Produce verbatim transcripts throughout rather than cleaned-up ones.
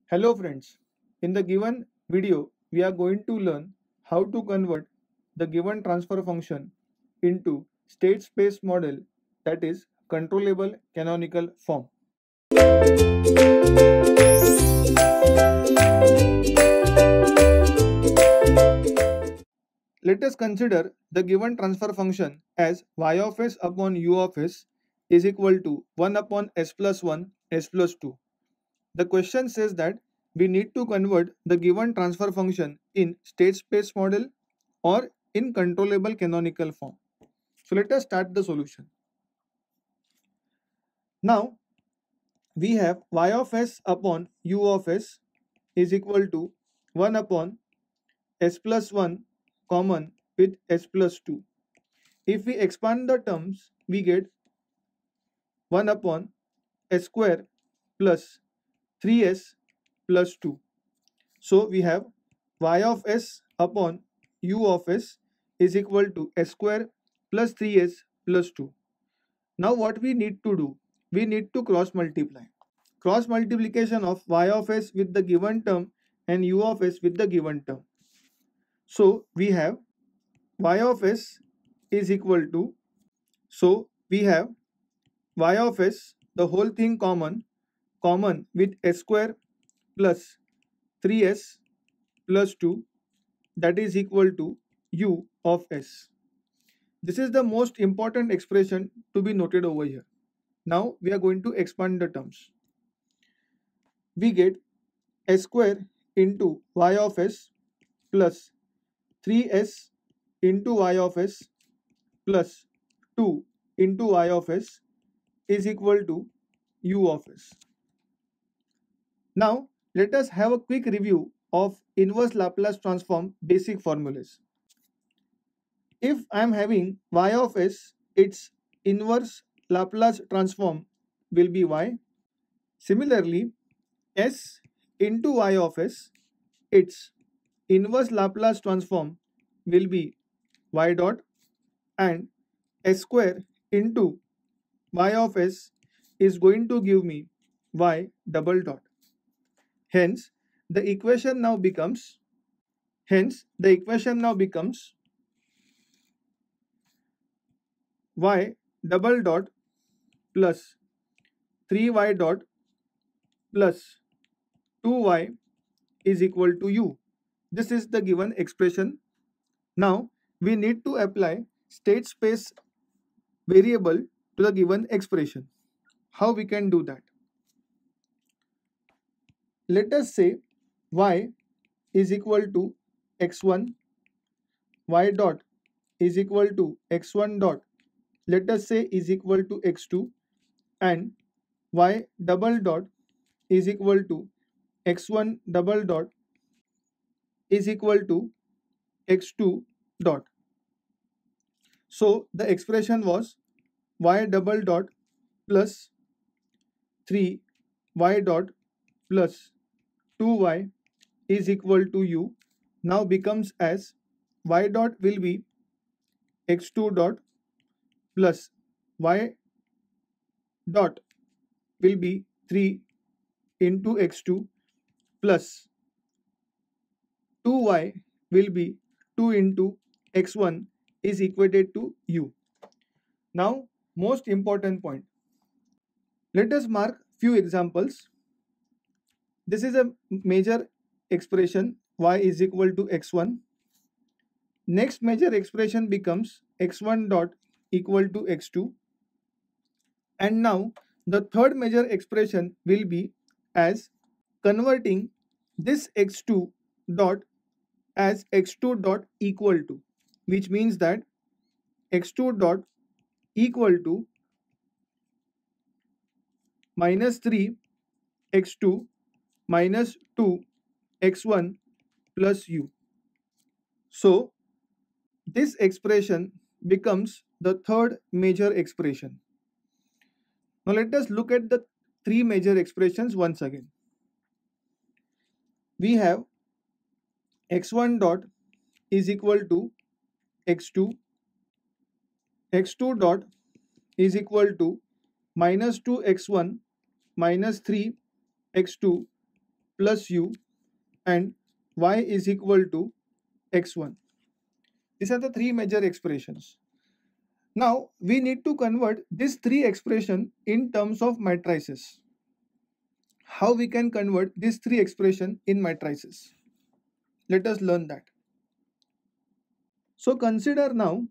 Hello friends, in the given video we are going to learn how to convert the given transfer function into state space model, that is controllable canonical form. Let us consider the given transfer function as y of s upon u of s is equal to one upon s plus one s plus two. The question says that we need to convert the given transfer function in state space model or in controllable canonical form. So let us start the solution. Now we have y of s upon u of s is equal to one upon s plus one common with s plus two. If we expand the terms, we get one upon s square plus three s plus two. So we have y of s upon u of s is equal to s square plus three s plus two. Now what we need to do? We need to cross multiply. Cross multiplication of y of s with the given term and u of s with the given term. So we have y of s is equal to, so we have y of s, the whole thing common, common with s square plus three s plus two, that is equal to u of s. This is the most important expression to be noted over here. Now we are going to expand the terms. We get s square into y of s plus three s into y of s plus two into y of s is equal to u of s. Now let us have a quick review of inverse Laplace transform basic formulas. If I am having y of s, its inverse Laplace transform will be y. Similarly, s into y of s, its inverse Laplace transform will be y dot, and s square into y of s is going to give me y double dot. Hence, the equation now becomes, hence the equation now becomes y double dot plus three y dot plus two y is equal to u. This is the given expression. Now we need to apply state space variable to the given expression. How we can do that? Let us say y is equal to x one, y dot is equal to x one dot, let us say is equal to x two, and y double dot is equal to x one double dot is equal to x two dot. So the expression was y double dot plus three y dot plus two y is equal to u now becomes as y dot will be x two dot plus y dot will be three into x two plus two y will be two into x one is equated to u. Now most important point. Let us mark few examples. This is a major expression y is equal to x one. Next major expression becomes x one dot equal to x two. And now the third major expression will be as converting this x two dot as x two dot equal to, which means that x two dot equal to minus three x two minus two x one plus u. So this expression becomes the third major expression. Now let us look at the three major expressions once again. We have x one dot is equal to x two, x two dot is equal to minus two x one minus three x two plus u and y is equal to x one. These are the three major expressions. Now we need to convert these three expressions in terms of matrices. How we can convert these three expressions in matrices? Let us learn that. So consider now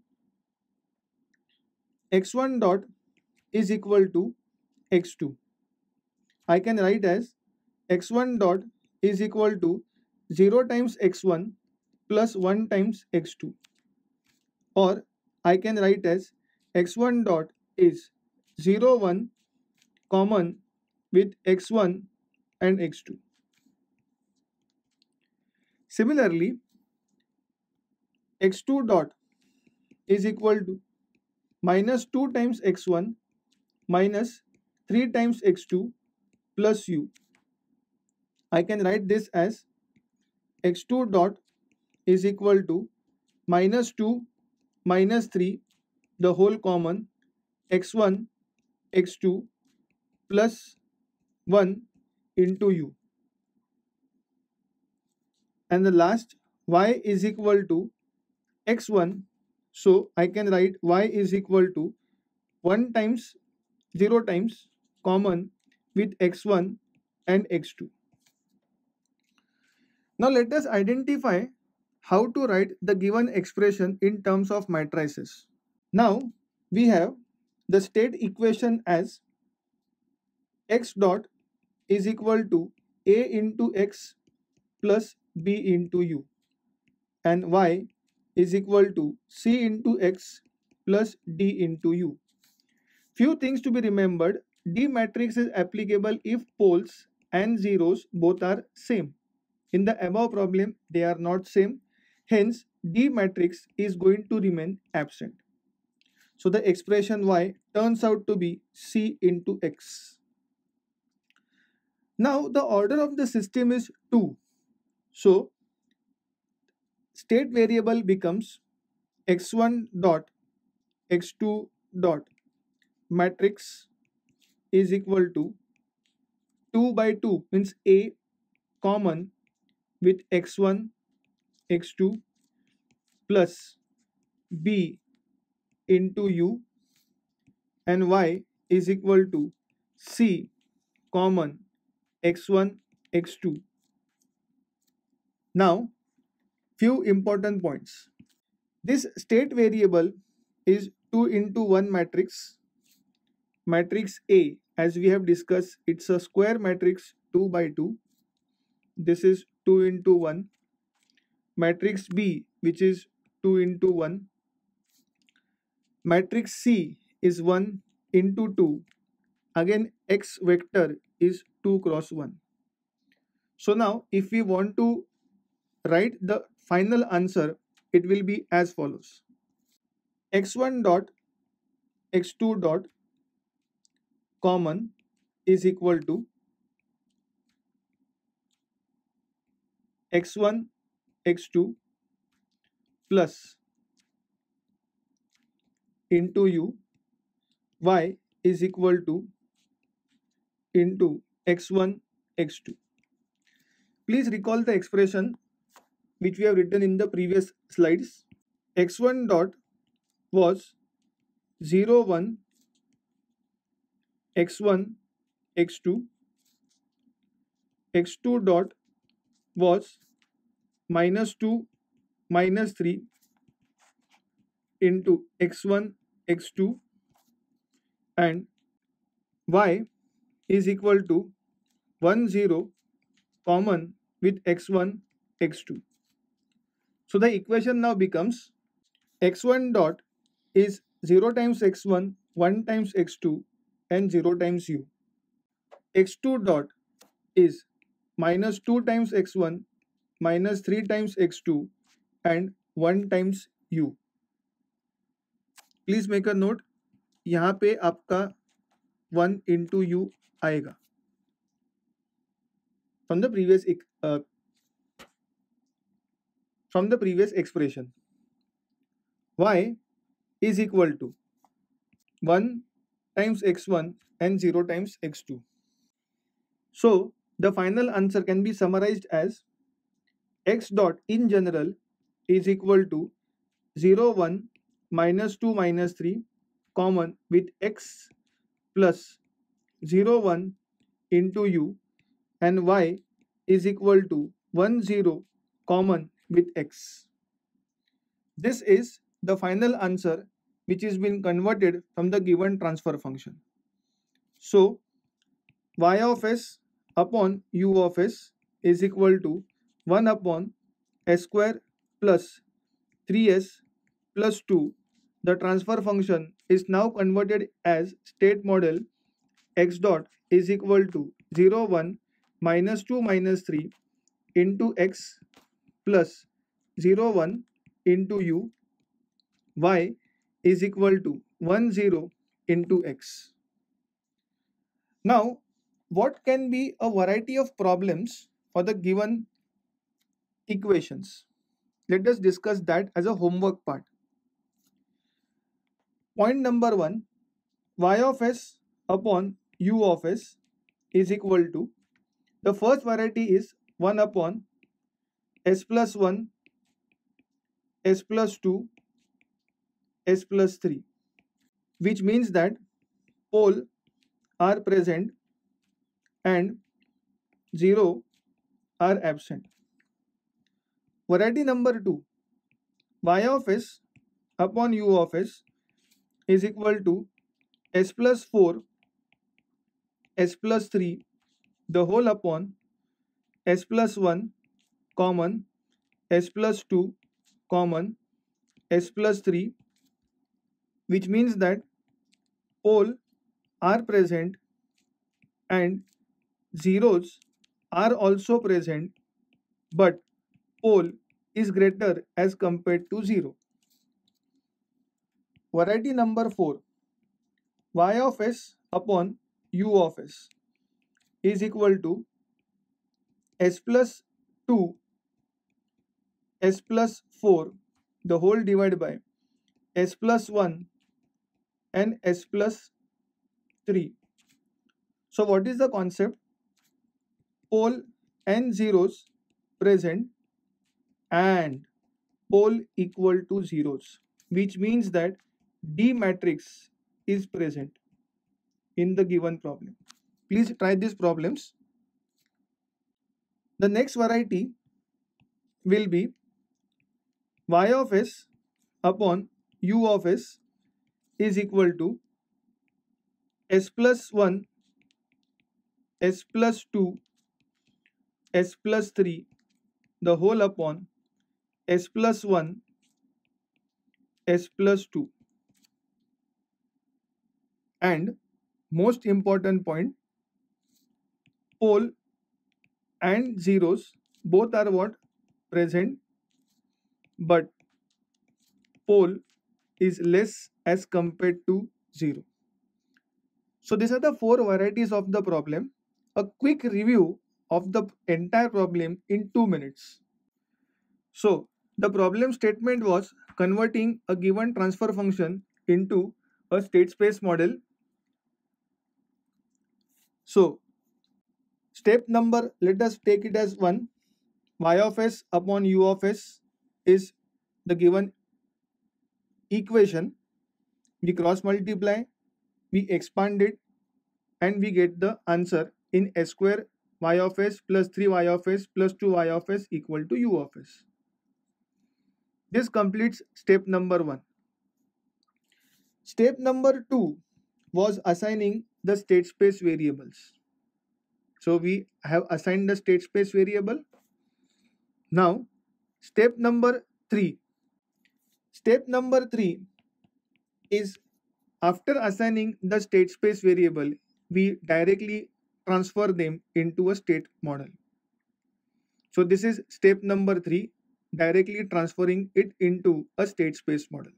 x one dot is equal to x two. I can write as x one dot is equal to zero times x one plus one times x two, or I can write as x one dot is zero one common with x one and x two. Similarly, x two dot is equal to minus two times x one minus three times x two plus u. I can write this as x two dot is equal to minus two minus three, the whole common, x one x two plus one into u. And the last, y is equal to x one. So I can write y is equal to one times zero times common with x one and x two. Now let us identify how to write the given expression in terms of matrices. Now we have the state equation as x dot is equal to a into x plus b into u, and y is equal to c into x plus d into u. Few things to be remembered. D matrix is applicable if poles and zeros both are same. In the above problem, they are not same. Hence, D matrix is going to remain absent. So the expression y turns out to be c into x. Now the order of the system is two. So state variable becomes x one dot x two dot matrix is equal to two by two, means A common with x one x two plus b into u, and y is equal to c common x one x two. Now few important points. This state variable is two into one matrix. Matrix A, as we have discussed, it's a square matrix two by two. This is two into one. Matrix B, which is two into one. Matrix C is one into two. Again, x vector is two cross one. So now if we want to write the final answer, it will be as follows. x one dot x two dot common is equal to x one x two plus into u, y is equal to into x one x two. Please recall the expression which we have written in the previous slides. x one dot was zero one x one x two, x two dot was minus two minus three into x one x two, and y is equal to one zero common with x one x two. So the equation now becomes x one dot is zero times x one, one times x two, and zero times u. x two dot is minus two times x one, minus three times x two, and one times u. Please make a note, यहाँ पे आपका one into u आएगा from the previous uh, from the previous expression. Y is equal to one times x one and zero times x two. So the final answer can be summarized as x dot in general is equal to zero, one, minus two, minus three common with x plus zero, one into u, and y is equal to one, zero common with x. This is the final answer which is been converted from the given transfer function. So y of s upon u of s is equal to one upon s square plus three s plus two. The transfer function is now converted as state model x dot is equal to zero, one, minus two, minus three into x plus zero, one into u, y is equal to one, zero into x. Now, what can be a variety of problems for the given equations? Let us discuss that as a homework part. Point number one, y of s upon u of s is equal to, the first variety is one upon s plus one, s plus two, s plus three, which means that pole are present and zero are absent. Variety number two, y of s upon u of s is equal to s plus four, s plus three, the whole upon s plus one common, s plus two common, s plus three, which means that pole are present and zeros are also present, but pole is greater as compared to zero. Variety number four, y of s upon u of s is equal to s plus two, s plus four, the whole divided by s plus one and s plus three. So what is the concept? Pole and zeros present and pole equal to zeros, which means that D matrix is present in the given problem. Please try these problems. The next variety will be y of s upon u of s is equal to s plus one, s plus two, s plus three, the whole upon s plus one, s plus two. And most important point, pole and zeros both are what? Present, but pole is less as compared to zero. So these are the four varieties of the problem. A quick review of the entire problem in two minutes. So the problem statement was converting a given transfer function into a state space model. So step number, let us take it as one. Y of s upon u of s is the given equation. We cross multiply, we expand it, and we get the answer in s square y of s plus three y of s plus two y of s equal to u of s. This completes step number one. Step number two was assigning the state space variables. So we have assigned the state space variable. Now step number three. Step number three is, after assigning the state space variable, we directly transfer them into a state model. So this is step number three, directly transferring it into a state space model.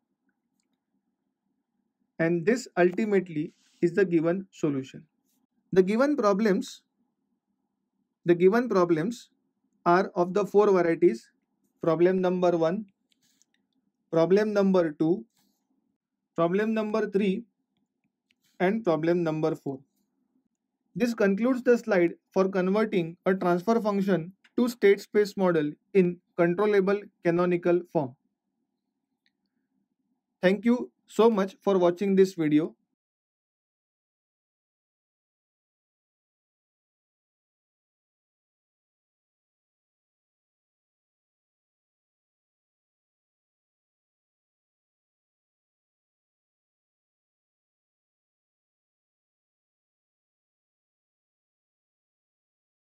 And this ultimately is the given solution. The given problems, the given problems are of the four varieties: problem number one, problem number two, problem number three, and problem number four. This concludes the slide for converting a transfer function to state space model in controllable canonical form. Thank you so much for watching this video.